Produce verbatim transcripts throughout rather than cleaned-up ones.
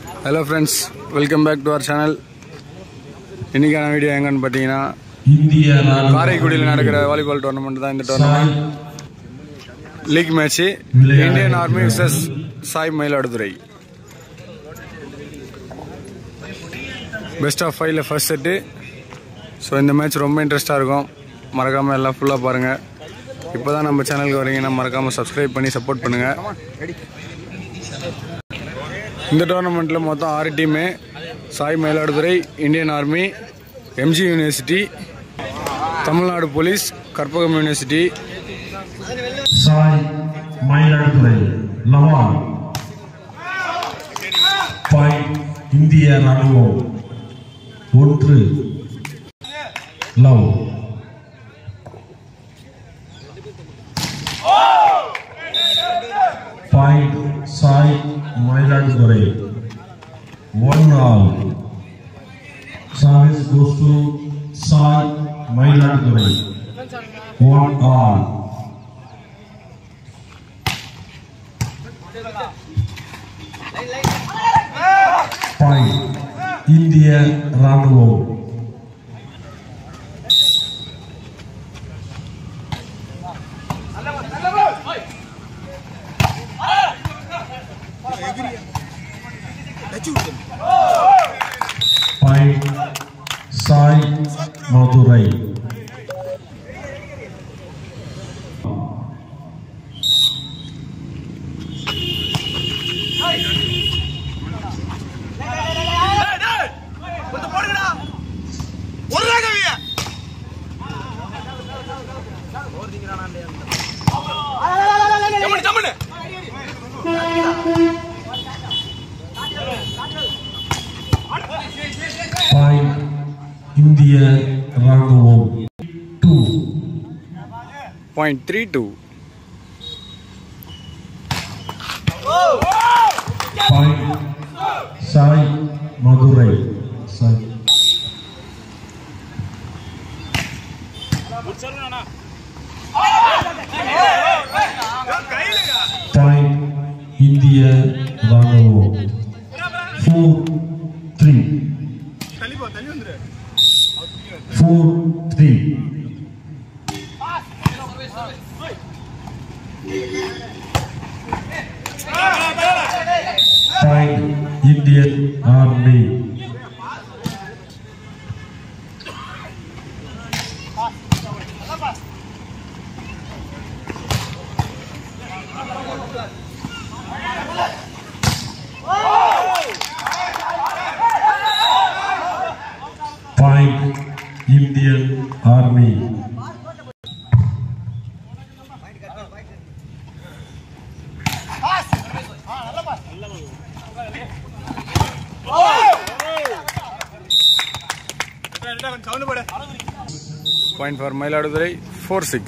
Hello friends, welcome back to our channel. இன்னைக்கான video எங்கன்னு பாத்தீங்கன்னா இந்தியா காரைக்குடியில் நடக்கிற வாலிபால் டோர்னமெண்ட் தான். இந்த tournament league match Indian army versus SAI Mayiladuthurai. Best of ஃபைவ்ல ஃபர்ஸ்ட் செட்டு. ஸோ இந்த மேட்ச் ரொம்ப இன்ட்ரெஸ்டாக இருக்கும். மறக்காமல் எல்லாம் ஃபுல்லாக பாருங்கள். இப்போ தான் நம்ம சேனலுக்கு வரீங்கன்னா மறக்காமல் சப்ஸ்கிரைப் பண்ணி சப்போர்ட் பண்ணுங்கள். இந்த டோர்னமெண்ட்டில் மொத்தம் ஆறு team. SAI Mayiladuthurai, Indian army, MG university, Tamil Nadu police, Karpagam university. SAI Mayiladuthurai லவான் பாயிண்ட் இந்திய ராணுவம் ஒன்று love. Point SAI Mayiladuthurai one all. Service goes to Sai Mailadurai one all. Point India Ranuvo. Point Sai Madurai. Point India Ranuvam two. Point three two. Point Sai Madurai. Sai. Point India Ranuvam four three. Four three. Point Indian Army. Point Indian Army. Point for Mailadurai four six.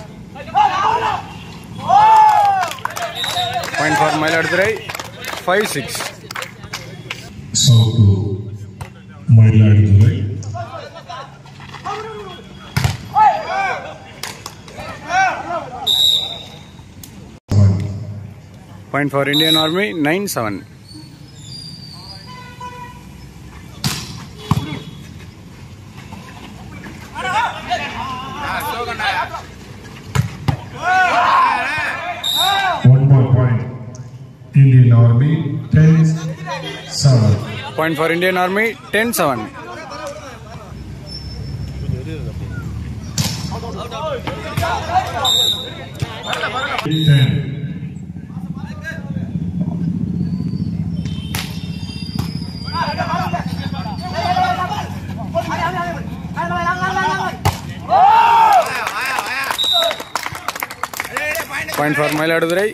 Point for Mailadurai five six. So to Mailadurai. Point for Indian Army nine seven. One more point. Indian Army ten seven. Point for Indian Army ten seven. ten. Point for Mailadurai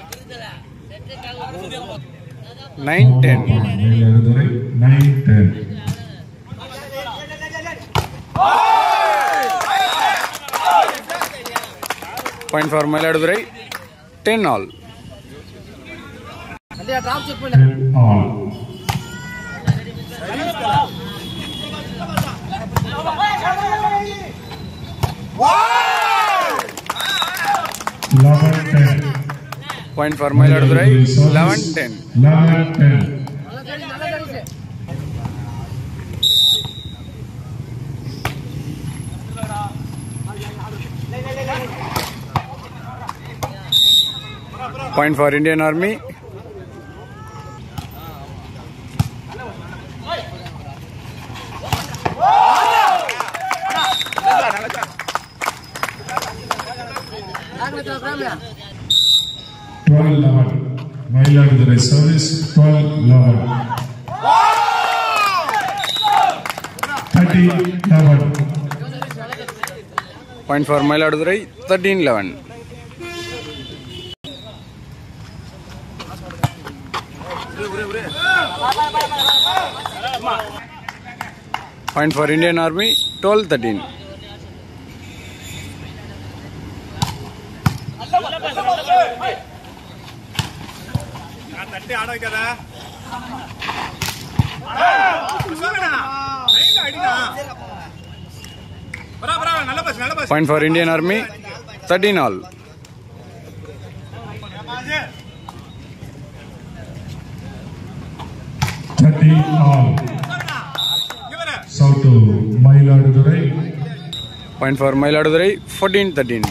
nine ten. Mailadurai nine ten. Point for Mailadurai ten all. ten all. eleven ten. Point for Mailadurai eleven ten. eleven ten. Point for Indian Army. twelve eleven. Mayiladurai service twelve eleven. thirteen eleven. Point for Mayiladurai thirteen eleven. Point for Indian Army twelve thirteen. Point for Indian Army thirteen all. thirteen all. South to Mayiladurai. Point for Mayiladurai fourteen thirteen.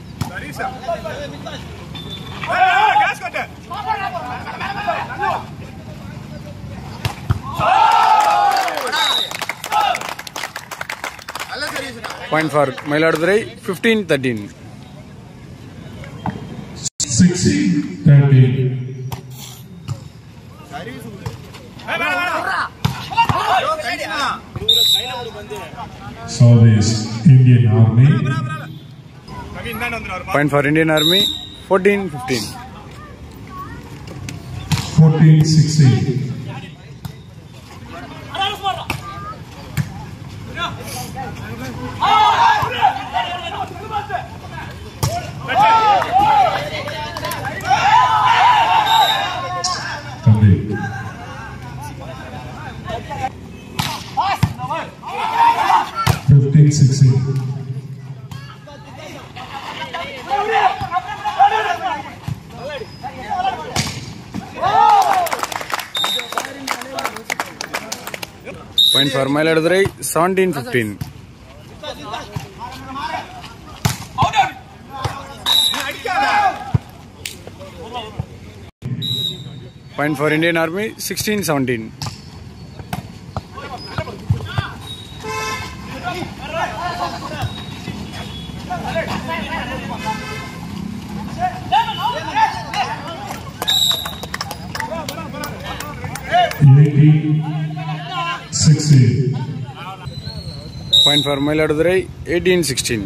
Point for Mayiladurai fifteen thirteen. sixteen thirteen. Service Indian Army. Point for Indian Army fourteen fifteen. fourteen sixteen. fifteen sixteen. Point for Mayiladurai seventeen fifteen. Point for Indian Army sixteen seventeen. eighteen sixteen. Point for Mayiladurai eighteen sixteen.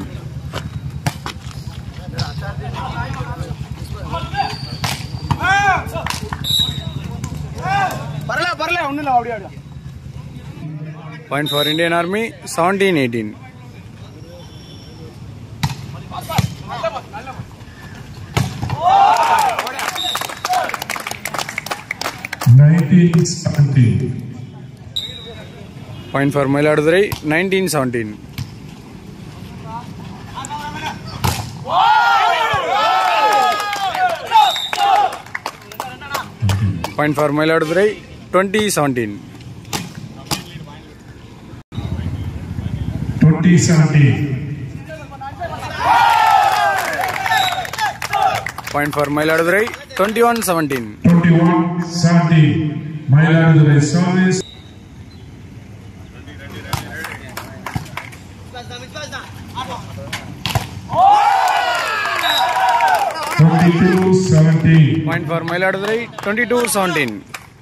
Point for Indian Army seventeen eighteen. nineteen seventeen. Point for Mayiladurai nineteen seventeen. Point for Mayiladurai twenty seventeen. twenty seventeen. Point for Mayiladurai twenty-one seventeen. twenty-one seventeen. Mayiladurai service. twenty-two seventeen. Point for Mayiladurai twenty-two seventeen.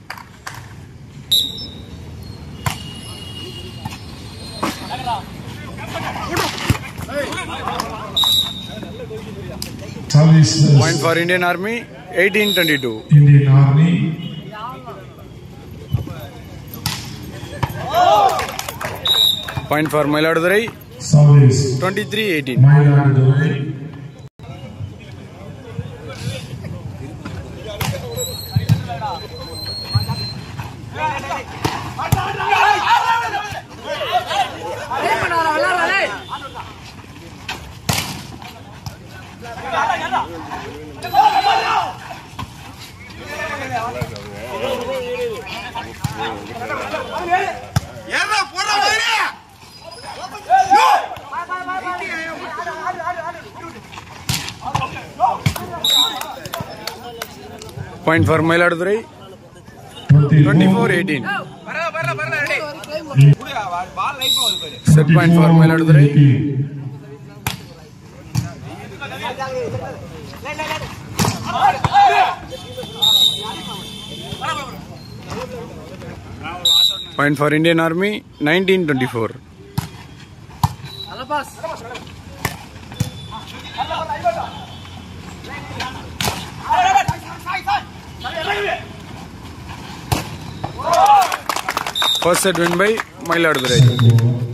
Service. Point for Indian Army eighteen twenty-two. Indian Army. Point for Mayiladurai Service. twenty-three eighteen. Mayiladurai. Point for Mayiladurai. twenty-four eighteen. Set point for Mayiladurai. Point for Indian Army. nineteen twenty-four. First set win by Mayiladurai.